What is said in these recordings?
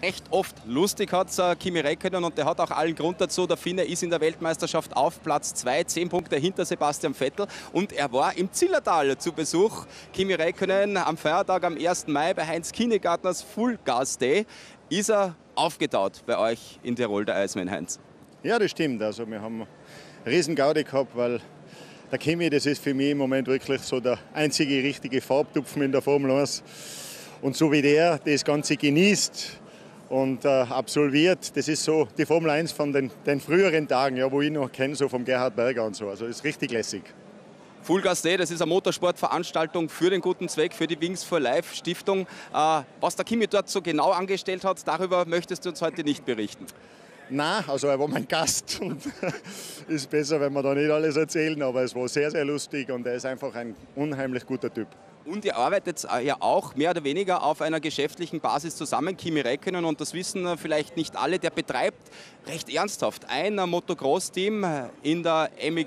recht oft lustig hat, Kimi Räikkönen, und der hat auch allen Grund dazu. Der Finne ist in der Weltmeisterschaft auf Platz 2, 10 Punkte hinter Sebastian Vettel, und er war im Zillertal zu Besuch. Kimi Räikkönen am Feiertag am 1. Mai bei Heinz Kinegartners Full Gas Day. Ist er aufgetaut bei euch in Tirol, der Iceman, Heinz? Ja, das stimmt. Also wir haben riesen Gaudi gehabt, weil der Kimi, das ist für mich im Moment wirklich so der einzige richtige Farbtupfen in der Formel 1. Und so wie der das Ganze genießt und absolviert, das ist so die Formel 1 von den früheren Tagen, ja, wo ich noch kenne, so vom Gerhard Berger und so. Also das ist richtig lässig. Full Gas Day, das ist eine Motorsportveranstaltung für den guten Zweck, für die Wings for Life Stiftung. Was der Kimi dort so genau angestellt hat, darüber möchtest du uns heute nicht berichten. Nein, also er war mein Gast und ist besser, wenn wir da nicht alles erzählen, aber es war sehr, sehr lustig und er ist einfach ein unheimlich guter Typ. Und ihr arbeitet ja auch mehr oder weniger auf einer geschäftlichen Basis zusammen, Kimi Räikkönen, und das wissen vielleicht nicht alle, der betreibt recht ernsthaft ein Motocross-Team in der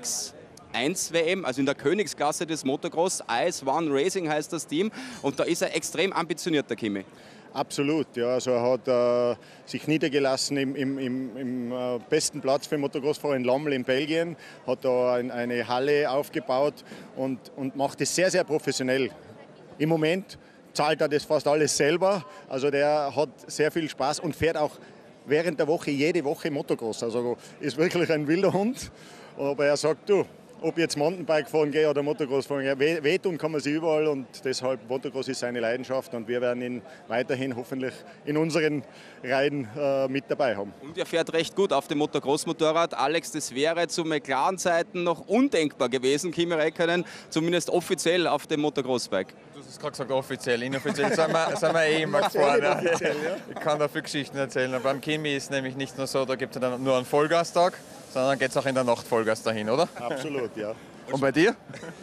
MX1 WM, also in der Königsklasse des Motocross. IS-1 Racing heißt das Team, und da ist er extrem ambitioniert, der Kimi. Absolut, ja. Also er hat sich niedergelassen im besten Platz für Motocrossfahrer in Lommel in Belgien, hat da eine Halle aufgebaut und macht es sehr, sehr professionell. Im Moment zahlt er das fast alles selber, also der hat sehr viel Spaß und fährt auch während der Woche, jede Woche Motocross. Also ist wirklich ein wilder Hund, aber er sagt, du, ob jetzt Mountainbike fahren gehe oder Motocross fahren gehe, wehtun kann man sich überall, und deshalb Motocross ist seine Leidenschaft und wir werden ihn weiterhin hoffentlich in unseren Reihen mit dabei haben. Und er fährt recht gut auf dem Motocross-Motorrad. Alex, das wäre zu McLaren-Zeiten noch undenkbar gewesen, Kimi Räikkönen, zumindest offiziell auf dem Motocross-Bike. Du hast gerade gesagt offiziell, inoffiziell sind wir eh immer gefahren. Ja. Ich kann da viele Geschichten erzählen, aber beim Kimi ist es nämlich nicht nur so, da gibt es dann nur einen Vollgastag, sondern geht es auch in der Nacht Vollgas dahin, oder? Absolut, ja. Und bei dir?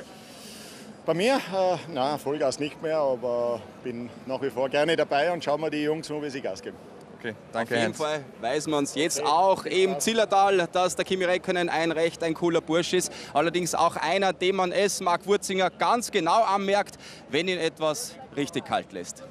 Bei mir? Nein, Vollgas nicht mehr, aber bin nach wie vor gerne dabei und schauen wir die Jungs an, wie sie Gas geben. Okay, danke. Auf jeden Fall weiß man es jetzt auch im Zillertal, dass der Kimi Räikkönen ein cooler Bursch ist. Allerdings auch einer, dem man es, Marc Wurzinger, ganz genau anmerkt, wenn ihn etwas richtig kalt lässt.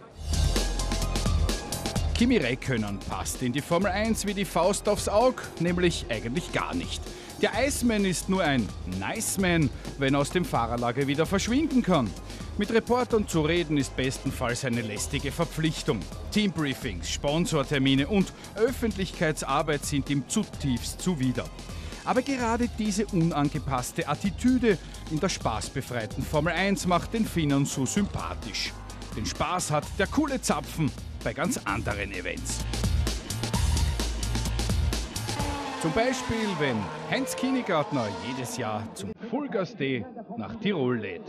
Kimi Räikkönen passt in die Formel 1 wie die Faust aufs Auge, nämlich eigentlich gar nicht. Der Iceman ist nur ein Niceman, wenn er aus dem Fahrerlager wieder verschwinden kann. Mit Reportern zu reden ist bestenfalls eine lästige Verpflichtung. Teambriefings, Sponsortermine und Öffentlichkeitsarbeit sind ihm zutiefst zuwider. Aber gerade diese unangepasste Attitüde in der spaßbefreiten Formel 1 macht den Finnern so sympathisch. Den Spaß hat der coole Zapfen bei ganz anderen Events. Zum Beispiel, wenn Heinz Kinegartner jedes Jahr zum Full Gas Day nach Tirol lädt.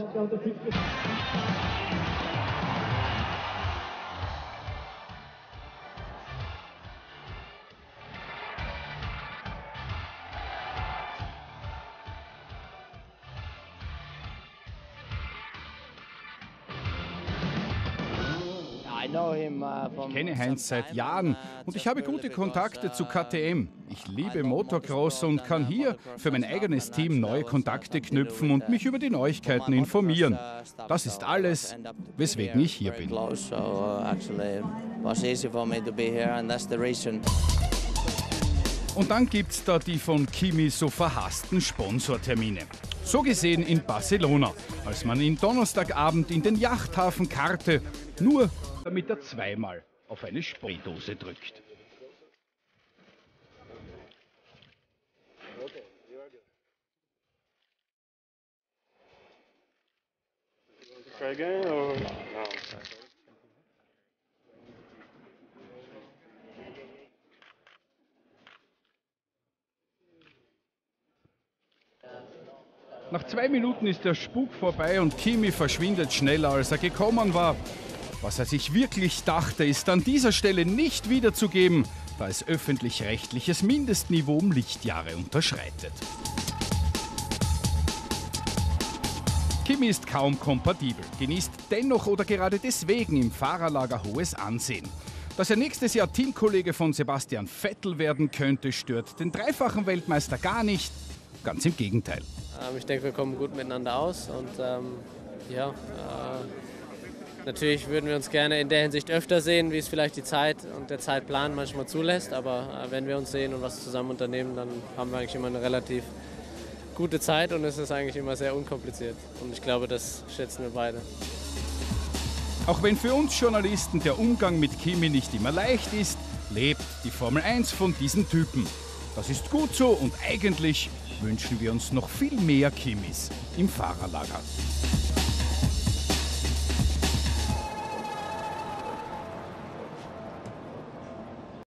Ich kenne Heinz seit Jahren und ich habe gute Kontakte zu KTM. Ich liebe Motocross und kann hier für mein eigenes Team neue Kontakte knüpfen und mich über die Neuigkeiten informieren. Das ist alles, weswegen ich hier bin. Und dann gibt's da die von Kimi so verhassten Sponsortermine. So gesehen in Barcelona, als man ihn Donnerstagabend in den Yachthafen karrte, nur damit er zweimal auf eine Spraydose drückt. Nach 2 Minuten ist der Spuk vorbei und Kimi verschwindet schneller, als er gekommen war. Was er sich wirklich dachte, ist an dieser Stelle nicht wiederzugeben, da es öffentlich-rechtliches Mindestniveau um Lichtjahre unterschreitet. Kimi ist kaum kompatibel, genießt dennoch oder gerade deswegen im Fahrerlager hohes Ansehen. Dass er nächstes Jahr Teamkollege von Sebastian Vettel werden könnte, stört den dreifachen Weltmeister gar nicht. Ganz im Gegenteil. Ich denke, wir kommen gut miteinander aus und Natürlich würden wir uns gerne in der Hinsicht öfter sehen, wie es vielleicht die Zeit und der Zeitplan manchmal zulässt. Aber wenn wir uns sehen und was zusammen unternehmen, dann haben wir eigentlich immer eine relativ gute Zeit und es ist eigentlich immer sehr unkompliziert. Und ich glaube, das schätzen wir beide. Auch wenn für uns Journalisten der Umgang mit Kimi nicht immer leicht ist, lebt die Formel 1 von diesen Typen. Das ist gut so und eigentlich wünschen wir uns noch viel mehr Kimis im Fahrerlager.